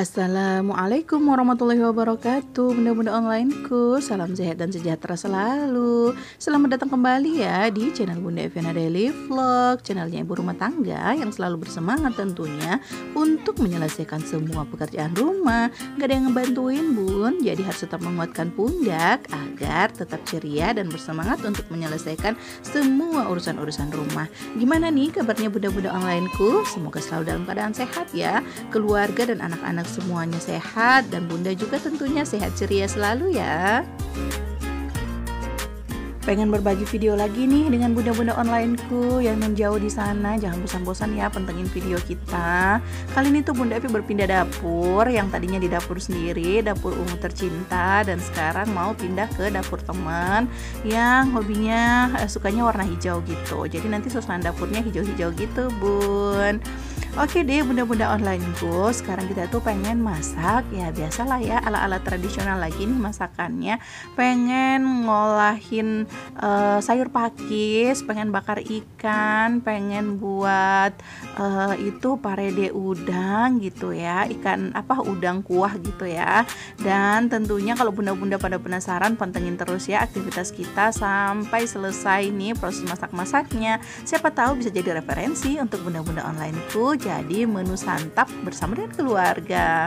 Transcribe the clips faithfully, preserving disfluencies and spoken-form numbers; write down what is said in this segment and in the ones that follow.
Assalamualaikum warahmatullahi wabarakatuh. Bunda-bunda onlineku, salam sehat dan sejahtera selalu. Selamat datang kembali ya di channel Bunda Eviana Daily Vlog, channelnya ibu rumah tangga yang selalu bersemangat tentunya untuk menyelesaikan semua pekerjaan rumah. Gak ada yang ngebantuin bun, jadi harus tetap menguatkan pundak agar tetap ceria dan bersemangat untuk menyelesaikan semua urusan-urusan rumah. Gimana nih kabarnya bunda-bunda onlineku? Semoga selalu dalam keadaan sehat ya, keluarga dan anak-anak semuanya sehat, dan bunda juga tentunya sehat ceria selalu ya. Pengen berbagi video lagi nih dengan bunda-bunda onlineku yang menjauh di sana. Jangan bosan-bosan ya pantengin video kita. Kali ini tuh Bunda Evi berpindah dapur, yang tadinya di dapur sendiri, dapur ungu tercinta, dan sekarang mau pindah ke dapur teman yang hobinya eh, sukanya warna hijau gitu. Jadi nanti suasana dapurnya hijau-hijau gitu bun. Oke deh bunda-bunda onlineku, sekarang kita tuh pengen masak ya, biasalah ya ala-ala tradisional lagi nih masakannya. Pengen ngolahin uh, sayur pakis, pengen bakar ikan, pengen buat uh, itu parede udang gitu ya, ikan apa udang kuah gitu ya. Dan tentunya kalau bunda-bunda pada penasaran, pantengin terus ya aktivitas kita sampai selesai nih proses masak-masaknya. Siapa tahu bisa jadi referensi untuk bunda-bunda onlineku. Jadi menu santap bersama dengan keluarga.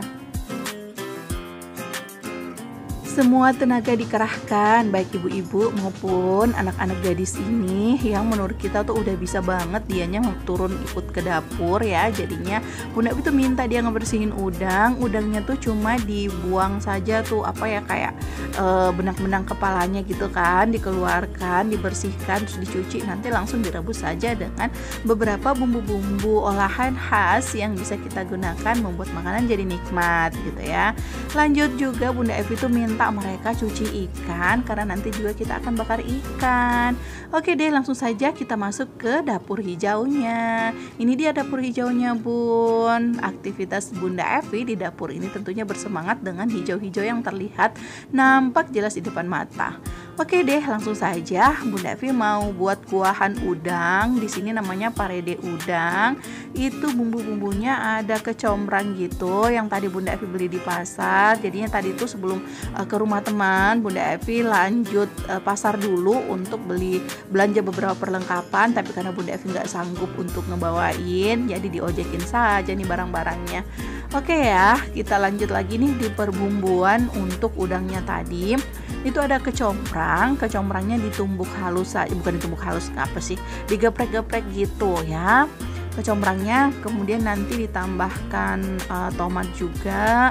Semua tenaga dikerahkan, baik ibu-ibu maupun anak-anak gadis ini yang menurut kita tuh udah bisa banget dianya turun ikut ke dapur ya. Jadinya Bunda itu minta dia ngebersihin udang. Udangnya tuh cuma dibuang saja tuh apa ya kayak e, benang-benang kepalanya gitu kan, dikeluarkan, dibersihkan, terus dicuci, nanti langsung direbus saja dengan beberapa bumbu-bumbu olahan khas yang bisa kita gunakan membuat makanan jadi nikmat gitu ya. Lanjut juga Bunda Evi tuh minta mereka cuci ikan karena nanti juga kita akan bakar ikan. Oke deh, langsung saja kita masuk ke dapur hijaunya. Ini dia dapur hijaunya bun. Aktivitas Bunda Evi di dapur ini tentunya bersemangat dengan hijau-hijau yang terlihat nampak jelas di depan mata. Oke deh, langsung saja Bunda Evi mau buat kuahan udang. Di sini namanya parede udang. Itu bumbu-bumbunya ada kecombrang gitu yang tadi Bunda Evi beli di pasar. Jadinya tadi itu sebelum uh, ke rumah teman, Bunda Evi lanjut uh, pasar dulu untuk beli belanja beberapa perlengkapan. Tapi karena Bunda Evi nggak sanggup untuk ngebawain, jadi diojekin saja nih barang-barangnya. Oke ya, kita lanjut lagi nih di perbumbuan untuk udangnya tadi. Itu ada kecombrang, kecombrangnya ditumbuk halus saja, bukan ditumbuk halus, apa sih, digeprek-geprek gitu ya kecombrangnya. Kemudian nanti ditambahkan uh, tomat juga,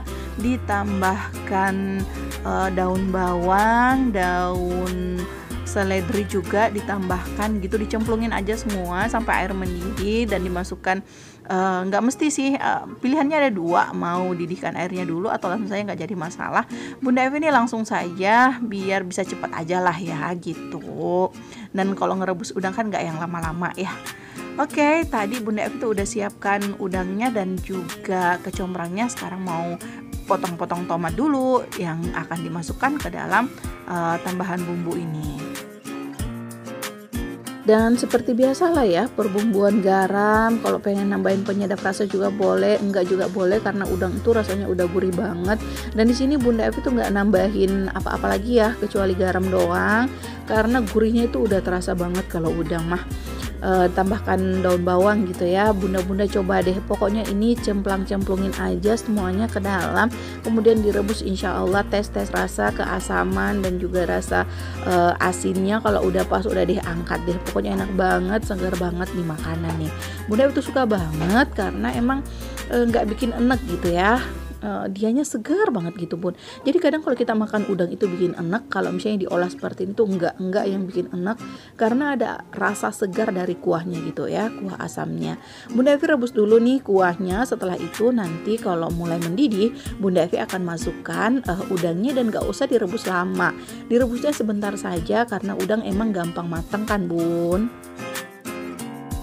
ditambahkan uh, daun bawang, daun seledri juga ditambahkan gitu, dicemplungin aja semua sampai air mendidih dan dimasukkan. Uh, nggak mesti sih, uh, pilihannya ada dua, mau didihkan airnya dulu atau langsung saja, nggak jadi masalah. Bunda Evi ini langsung saja biar bisa cepat aja lah ya gitu. Dan kalau ngerebus udang kan nggak yang lama-lama ya. Oke, tadi Bunda Evi tuh udah siapkan udangnya dan juga kecombrangnya. Sekarang mau potong-potong tomat dulu yang akan dimasukkan ke dalam uh, tambahan bumbu ini. Dan seperti biasa lah ya, perbumbuan garam, kalau pengen nambahin penyedap rasa juga boleh, enggak juga boleh karena udang itu rasanya udah gurih banget. Dan di sini Bunda Evi tuh nggak nambahin apa-apa lagi ya kecuali garam doang, karena gurihnya itu udah terasa banget kalau udang mah. E, tambahkan daun bawang gitu ya. Bunda-bunda coba deh, pokoknya ini cemplang-cemplungin aja semuanya ke dalam, kemudian direbus, insya Allah tes-tes rasa keasaman dan juga rasa e, asinnya kalau udah pas udah deh angkat deh. Pokoknya enak banget, segar banget nih makanan nih. Bunda itu suka banget karena emang nggak e, bikin enek gitu ya. Uh, dianya segar banget gitu bun. Jadi kadang kalau kita makan udang itu bikin enak, kalau misalnya diolah seperti ini tuh enggak enggak yang bikin enak, karena ada rasa segar dari kuahnya gitu ya, kuah asamnya. Bunda Evi rebus dulu nih kuahnya. Setelah itu nanti kalau mulai mendidih, Bunda Evi akan masukkan uh, udangnya dan gak usah direbus lama. Direbusnya sebentar saja karena udang emang gampang matang kan bun.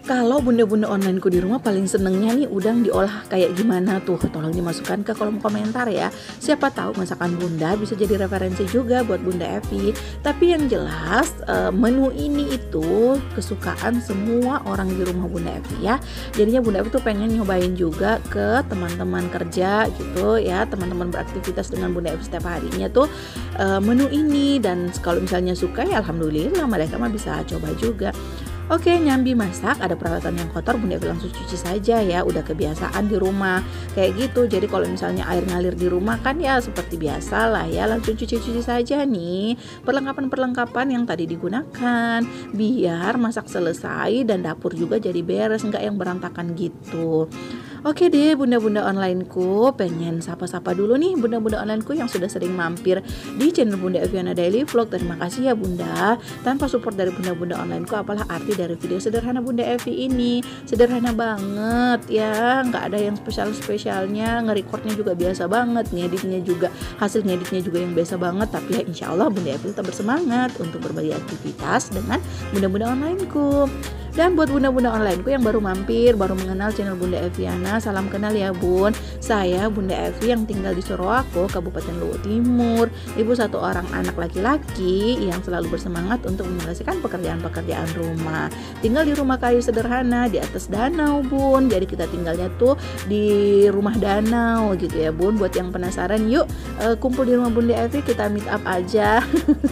Kalau bunda-bunda onlineku di rumah paling senengnya nih udang diolah kayak gimana tuh? Tolong dimasukkan ke kolom komentar ya. Siapa tahu masakan bunda bisa jadi referensi juga buat Bunda Evi. Tapi yang jelas menu ini itu kesukaan semua orang di rumah Bunda Evi ya. Jadinya Bunda Evi tuh pengen nyobain juga ke teman-teman kerja gitu ya, teman-teman beraktivitas dengan Bunda Evi setiap harinya tuh menu ini. Dan kalau misalnya suka ya alhamdulillah mereka mah bisa coba juga. Oke, nyambi masak, ada peralatan yang kotor Bunda Evi langsung cuci saja ya, udah kebiasaan di rumah kayak gitu. Jadi kalau misalnya air ngalir di rumah kan ya seperti biasa lah ya, langsung cuci-cuci saja nih perlengkapan-perlengkapan yang tadi digunakan, biar masak selesai dan dapur juga jadi beres, nggak yang berantakan gitu. Oke deh bunda-bunda onlineku, pengen sapa-sapa dulu nih bunda-bunda onlineku yang sudah sering mampir di channel Bunda Eviana Daily Vlog. Terima kasih ya bunda, tanpa support dari bunda-bunda onlineku apalah arti dari video sederhana Bunda Evi ini. Sederhana banget ya, nggak ada yang spesial-spesialnya, nge-recordnya juga biasa banget, ngeditnya juga, hasil ngeditnya juga yang biasa banget. Tapi ya insya Allah Bunda Evi tetap bersemangat untuk berbagi aktivitas dengan bunda-bunda onlineku. Dan buat bunda-bunda onlineku yang baru mampir, baru mengenal channel Bunda Eviana, salam kenal ya bun. Saya Bunda Evi yang tinggal di Sorowako, Kabupaten Luwu Timur. Ibu satu orang anak laki-laki yang selalu bersemangat untuk menyelesaikan pekerjaan-pekerjaan rumah. Tinggal di rumah kayu sederhana di atas danau bun. Jadi kita tinggalnya tuh di rumah danau gitu ya bun. Buat yang penasaran, yuk uh, kumpul di rumah Bunda Evi, kita meet up aja.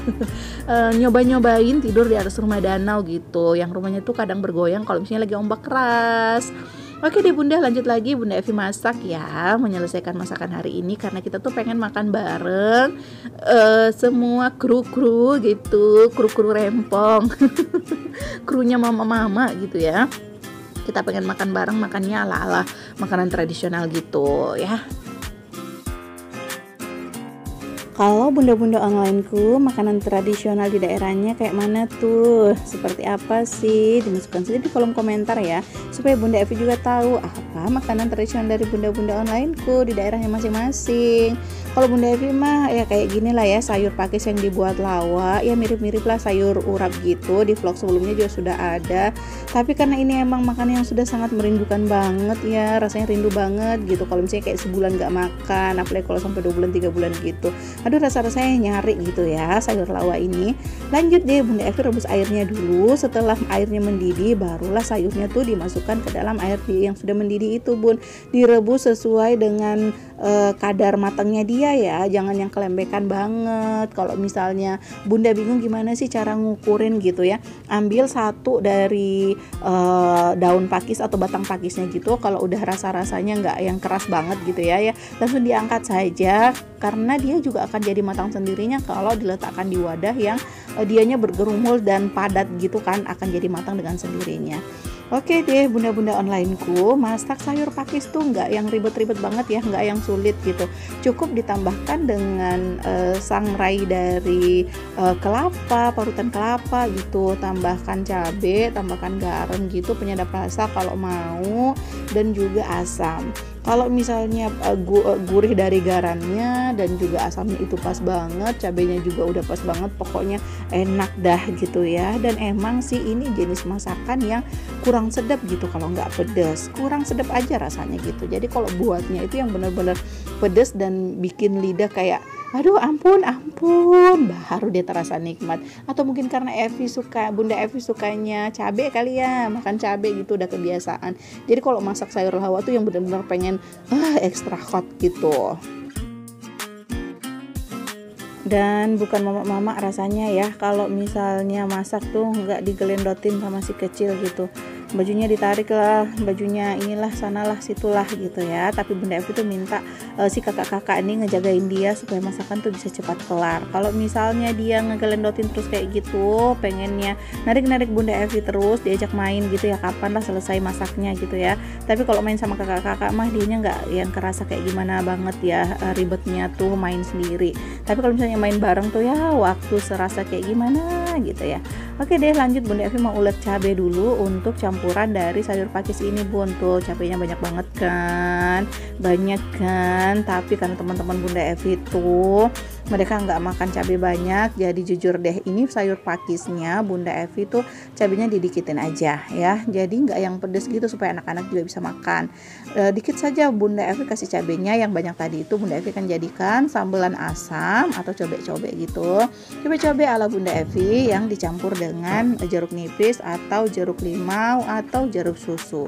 uh, Nyoba-nyobain tidur di atas rumah danau gitu. Yang rumahnya tuh kadang bergoyang kalau misalnya lagi ombak keras. Oke deh bunda, lanjut lagi Bunda Evi masak ya, menyelesaikan masakan hari ini karena kita tuh pengen makan bareng uh, semua kru-kru gitu, kru-kru rempong, krunya mama-mama gitu ya. Kita pengen makan bareng, makannya ala-ala makanan tradisional gitu ya. Kalau bunda-bunda onlineku, makanan tradisional di daerahnya kayak mana tuh? Seperti apa sih? Dimasukkan saja di kolom komentar ya, supaya Bunda Evi juga tahu apa makanan tradisional dari bunda-bunda onlineku di daerahnya masing-masing. Kalau Bunda Evi mah ya kayak gini lah ya, sayur pakis yang dibuat lawak, ya mirip-mirip lah sayur urap gitu. Di vlog sebelumnya juga sudah ada. Tapi karena ini emang makanan yang sudah sangat merindukan banget ya, rasanya rindu banget gitu. Kalau misalnya kayak sebulan gak makan, apalagi kalau sampai dua bulan, tiga bulan gitu. Aduh rasa-rasanya nyari gitu ya sayur lawak ini. Lanjut deh Bunda Evi rebus airnya dulu. Setelah airnya mendidih barulah sayurnya tuh dimasukkan ke dalam air yang sudah mendidih itu bun. Direbus sesuai dengan uh, kadar matangnya dia ya, jangan yang kelembekan banget. Kalau misalnya bunda bingung gimana sih cara ngukurin gitu ya, ambil satu dari uh, daun pakis atau batang pakisnya gitu. Kalau udah rasa-rasanya nggak yang keras banget gitu ya, ya langsung diangkat saja karena dia juga akan jadi matang sendirinya kalau diletakkan di wadah yang uh, dianya bergerumul dan padat gitu kan, akan jadi matang dengan sendirinya. Oke deh bunda-bunda onlineku, masak sayur pakis tuh nggak yang ribet-ribet banget ya, nggak yang sulit gitu. Cukup ditambahkan dengan uh, sangrai dari uh, kelapa, parutan kelapa gitu, tambahkan cabai, tambahkan garam gitu, penyedap rasa kalau mau, dan juga asam. Kalau misalnya uh, gu uh, gurih dari garamnya dan juga asamnya itu pas banget, cabenya juga udah pas banget, pokoknya enak dah gitu ya. Dan emang sih ini jenis masakan yang kurang sedap gitu kalau nggak pedas, kurang sedap aja rasanya gitu. Jadi kalau buatnya itu yang benar-benar pedas dan bikin lidah kayak aduh ampun ampun, baru dia terasa nikmat. Atau mungkin karena Evi suka, Bunda Evi sukanya cabai kali ya, makan cabai gitu udah kebiasaan. Jadi kalau masak sayur lawak tuh yang benar-benar pengen ah ekstra hot gitu. Dan bukan mama-mama rasanya ya kalau misalnya masak tuh nggak digelendotin sama si kecil gitu. Bajunya ditarik lah, bajunya inilah sanalah situlah gitu ya. Tapi Bunda Evi tuh minta uh, si kakak-kakak ini ngejagain dia supaya masakan tuh bisa cepat kelar. Kalau misalnya dia ngegelendotin terus kayak gitu, pengennya narik-narik Bunda Evi terus, diajak main gitu ya, kapan lah selesai masaknya gitu ya. Tapi kalau main sama kakak-kakak mah dianya nggak yang kerasa kayak gimana banget ya, uh, ribetnya tuh main sendiri. Tapi kalau misalnya main bareng tuh ya waktu serasa kayak gimana gitu ya. Oke deh lanjut, Bunda Evi mau ulet cabai dulu untuk campuran dari sayur pakis ini bun. Tuh cabainya banyak banget kan, banyak kan. Tapi karena teman-teman Bunda Evi tuh mereka nggak makan cabai banyak. Jadi jujur deh, ini sayur pakisnya Bunda Evi tuh cabenya didikitin aja ya, jadi nggak yang pedes gitu supaya anak-anak juga bisa makan. E, dikit saja Bunda Evi kasih cabenya, yang banyak tadi itu Bunda Evi kan jadikan sambelan asam atau cobek-cobek gitu, cobek-cobek ala Bunda Evi yang dicampur dengan jeruk nipis atau jeruk limau atau jeruk susu.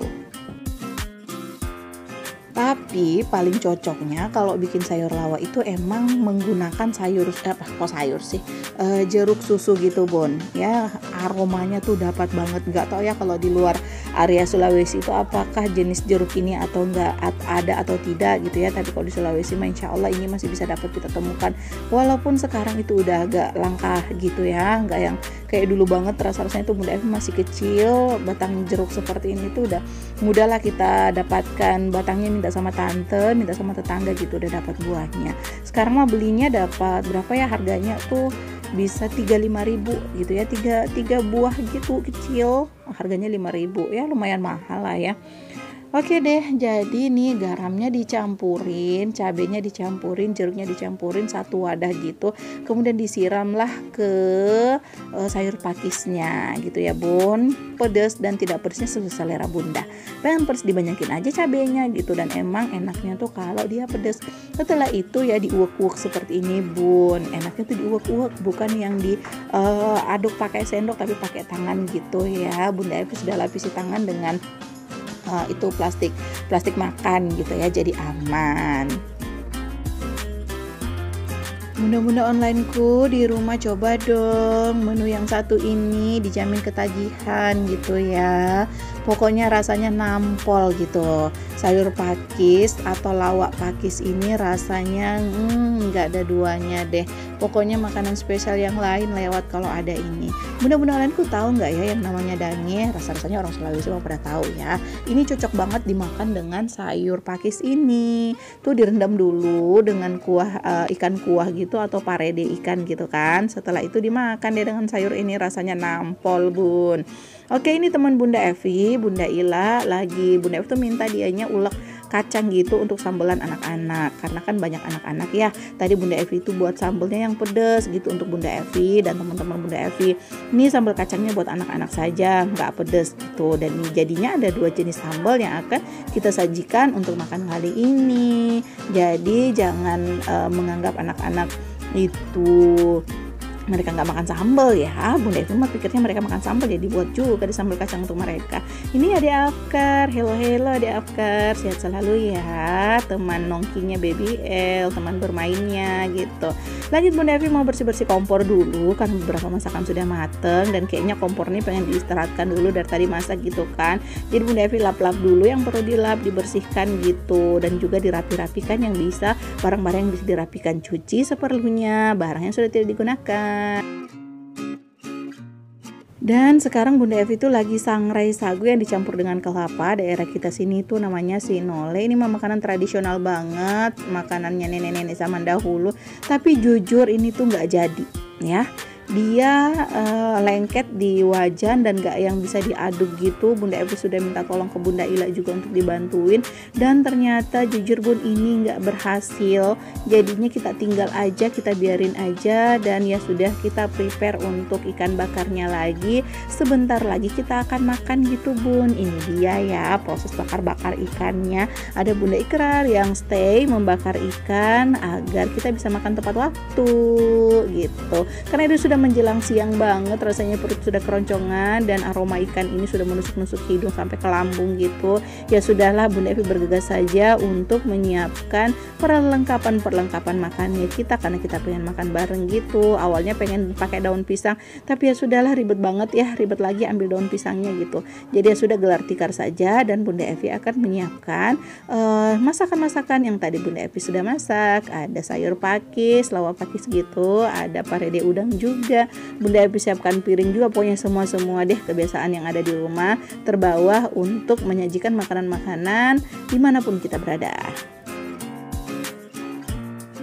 Tapi paling cocoknya kalau bikin sayur lawar itu emang menggunakan sayur eh, apa kok sayur sih e, jeruk susu gitu Bun ya, aromanya tuh dapat banget. Nggak tahu ya kalau di luar area Sulawesi itu apakah jenis jeruk ini atau enggak ada atau tidak gitu ya, tapi kalau di Sulawesi mah insya Allah ini masih bisa dapat kita temukan, walaupun sekarang itu udah agak langka gitu ya, nggak yang kayak dulu banget. Rasa-rasanya itu Bunda Evi masih kecil, batang jeruk seperti ini tuh udah mudah lah kita dapatkan batangnya, minta sama tante, minta sama tetangga gitu udah dapat buahnya. Sekarang mah belinya dapat berapa ya harganya tuh, bisa tiga puluh lima ribu gitu ya, tiga, tiga buah gitu kecil harganya lima ribu ya, lumayan mahal lah ya. Oke deh, jadi nih garamnya dicampurin, cabenya dicampurin, jeruknya dicampurin satu wadah gitu. Kemudian disiramlah ke uh, sayur pakisnya gitu ya Bun. Pedas dan tidak pedasnya sesuai selera Bunda. Pengen pedas dibanyakin aja cabenya gitu, dan emang enaknya tuh kalau dia pedas. Setelah itu ya diuek-uek seperti ini Bun. Enaknya tuh diuek-uek, bukan yang diaduk uh, pakai sendok tapi pakai tangan gitu ya. Bunda Evi sudah lapisi tangan dengan Uh, itu plastik plastik makan gitu ya, jadi aman. Bunda-bunda onlineku di rumah, coba dong menu yang satu ini, dijamin ketagihan gitu ya. Pokoknya rasanya nampol gitu. Sayur pakis atau lawak pakis ini rasanya nggak hmm, ada duanya deh. Pokoknya makanan spesial yang lain lewat kalau ada ini. Bunda-bunda onlineku tahu nggak ya yang namanya dange? Rasa-rasanya orang Sulawesi mah pada tahu ya. Ini cocok banget dimakan dengan sayur pakis ini. Tuh direndam dulu dengan kuah uh, ikan kuah gitu atau parede ikan gitu kan. Setelah itu dimakan deh dengan sayur ini, rasanya nampol Bun. Oke, ini teman Bunda Evi, Bunda Ila lagi, Bunda Evi tuh minta dianya ulek kacang gitu untuk sambelan anak-anak, karena kan banyak anak-anak ya. Tadi Bunda Evi itu buat sambelnya yang pedas gitu untuk Bunda Evi dan teman-teman Bunda Evi. Ini sambal kacangnya buat anak-anak saja, nggak pedas gitu. Dan ini jadinya ada dua jenis sambal yang akan kita sajikan untuk makan kali ini. Jadi jangan uh, menganggap anak-anak itu mereka nggak makan sambal ya. Bunda Evi mah pikirnya mereka makan sambal, jadi buat juga di sambal kacang untuk mereka. Ini Adik Afkar, hello hello Adik Afkar, sehat selalu ya, teman nongkinya Baby L, teman bermainnya gitu. Lanjut Bunda Evi mau bersih-bersih kompor dulu, kan beberapa masakan sudah mateng dan kayaknya kompor ini pengen diistirahatkan dulu dari tadi masak gitu kan. Jadi Bunda Evi lap-lap dulu yang perlu dilap, dibersihkan gitu, dan juga dirapi-rapikan yang bisa, barang-barang yang bisa dirapikan, cuci seperlunya, barang yang sudah tidak digunakan. Dan sekarang Bunda Evi itu lagi sangrai sagu yang dicampur dengan kelapa. Daerah kita sini tuh namanya sinole. Ini mah makanan tradisional banget, makanannya nenek-nenek zaman dahulu. Tapi jujur ini tuh nggak jadi ya. Dia uh, lengket di wajan dan gak yang bisa diaduk gitu. Bunda Evi sudah minta tolong ke Bunda Ila juga untuk dibantuin, dan ternyata jujur Bun ini gak berhasil. Jadinya kita tinggal aja, kita biarin aja, dan ya sudah kita prepare untuk ikan bakarnya lagi. Sebentar lagi kita akan makan gitu Bun. Ini dia ya proses bakar-bakar ikannya. Ada Bunda Ikrar yang stay membakar ikan agar kita bisa makan tepat waktu gitu. Karena itu sudah menjelang siang banget, rasanya perut sudah keroncongan dan aroma ikan ini sudah menusuk-nusuk hidung sampai ke lambung gitu. Ya sudahlah, Bunda Evi bergegas saja untuk menyiapkan perlengkapan-perlengkapan makannya kita, karena kita pengen makan bareng gitu. Awalnya pengen pakai daun pisang, tapi ya sudahlah, ribet banget ya, ribet lagi ambil daun pisangnya gitu. Jadi ya sudah, gelar tikar saja, dan Bunda Evi akan menyiapkan uh, masakan-masakan yang tadi Bunda Evi sudah masak. Ada sayur pakis, lawak pakis gitu, ada parede udang juga. Bunda Evi siapkan piring juga, pokoknya semua-semua deh kebiasaan yang ada di rumah terbawa untuk menyajikan makanan-makanan dimanapun kita berada.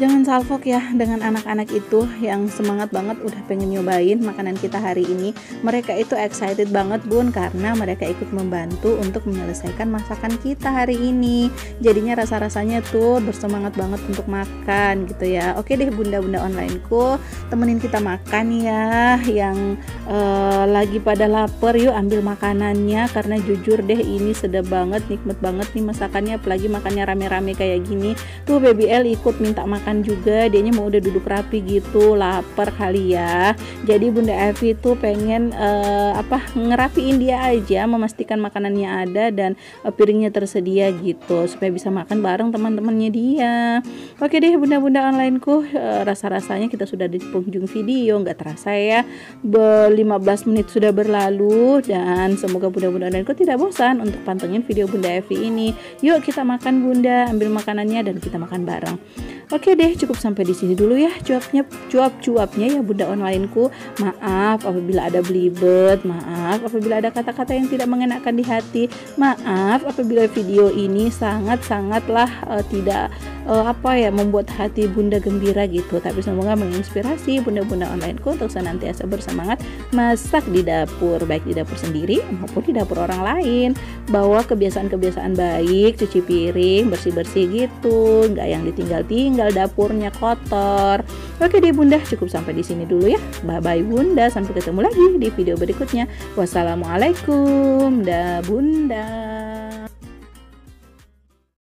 Jangan salfok ya dengan anak-anak itu yang semangat banget udah pengen nyobain makanan kita hari ini. Mereka itu excited banget bun, karena mereka ikut membantu untuk menyelesaikan masakan kita hari ini. Jadinya rasa-rasanya tuh bersemangat banget untuk makan gitu ya. Oke deh bunda-bunda onlineku, temenin kita makan ya. Yang uh, lagi pada lapar, yuk ambil makanannya, karena jujur deh ini sedap banget, nikmat banget nih masakannya. Apalagi makannya rame-rame kayak gini. Tuh baby L ikut minta makan juga, dianya mau udah duduk rapi gitu, lapar kali ya. Jadi Bunda Evi tuh pengen uh, apa ngerapiin dia aja, memastikan makanannya ada dan uh, piringnya tersedia gitu, supaya bisa makan bareng teman-temannya dia. Oke deh bunda-bunda onlineku, uh, rasa-rasanya kita sudah di penghujung video, nggak terasa ya lima belas menit sudah berlalu, dan semoga bunda-bunda onlineku tidak bosan untuk pantengin video Bunda Evi ini. Yuk kita makan bunda, ambil makanannya dan kita makan bareng. Oke deh, cukup sampai di sini dulu ya cuapnya, cuap-cuapnya ya bunda onlineku. Maaf apabila ada belibet, maaf apabila ada kata-kata yang tidak mengenakan di hati, maaf apabila video ini sangat-sangatlah uh, tidak uh, apa ya membuat hati bunda gembira gitu. Tapi semoga menginspirasi bunda-bunda onlineku untuk senantiasa bersemangat masak di dapur, baik di dapur sendiri maupun di dapur orang lain. Bawa kebiasaan-kebiasaan baik, cuci piring, bersih-bersih gitu, nggak yang ditinggal-tinggal dapurnya kotor. Oke deh bunda, cukup sampai di sini dulu ya. Bye bye bunda, sampai ketemu lagi di video berikutnya. Wassalamualaikum dah bunda.